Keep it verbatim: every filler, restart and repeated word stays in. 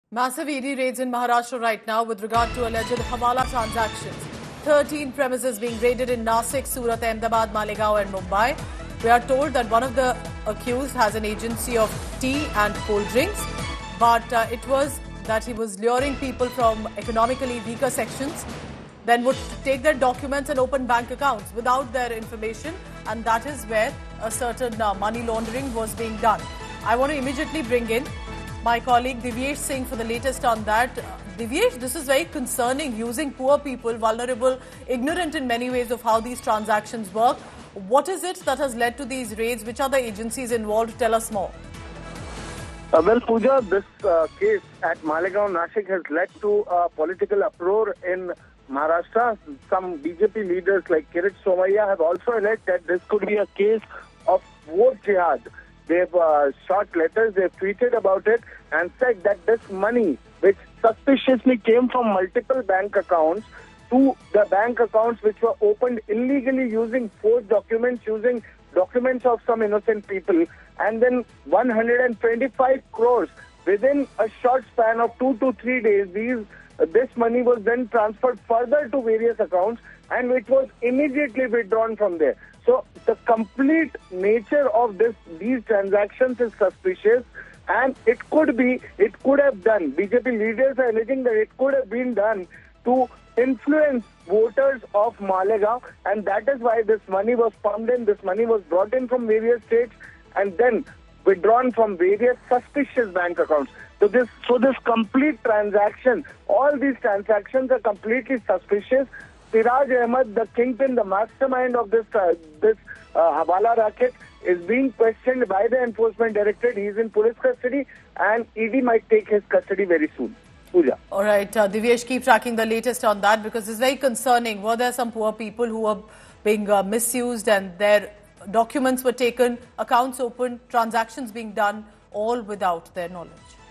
Massive E D raids in Maharashtra right now with regard to alleged Hawala transactions. thirteen premises being raided in Nasik, Surat, Ahmedabad, Malegaon and Mumbai. We are told that one of the accused has an agency of tea and cold drinks, but uh, it was that he was luring people from economically weaker sections, then would take their documents and open bank accounts without their information, and that is where a certain uh, money laundering was being done. I want to immediately bring in my colleague Divyesh Singh for the latest on that. Uh, Divyesh, this is very concerning, using poor people, vulnerable, ignorant in many ways of how these transactions work. What is it that has led to these raids? Which are the agencies involved? Tell us more. Uh, well, Pooja, this uh, case at Malegaon, Nashik has led to a political uproar in Maharashtra. Some B J P leaders like Kirit Somaiya have also alleged that this could be a case of vote jihad. They've uh, shot letters, they've tweeted about it and said that this money, which suspiciously came from multiple bank accounts to the bank accounts which were opened illegally using forged documents, using documents of some innocent people, and then one hundred twenty-five crores within a short span of two to three days, these uh, this money was then transferred further to various accounts and it was immediately withdrawn from there. So the complete nature of this these transactions is suspicious, and it could be, it could have done. B J P leaders are alleging that it could have been done to influence voters of Malegaon, and that is why this money was pumped in. This money was brought in from various states and then withdrawn from various suspicious bank accounts. So this, so this complete transaction, all these transactions are completely suspicious. Siraj Ahmed, the kingpin, the mastermind of this uh, this uh, Hawala racket, is being questioned by the Enforcement Directorate. He is in police custody, and E D might take his custody very soon. Pooja. All right, uh, Divyesh, keep tracking the latest on that, because it's very concerning. Were there some poor people who were being uh, misused and their documents were taken, accounts opened, transactions being done, all without their knowledge?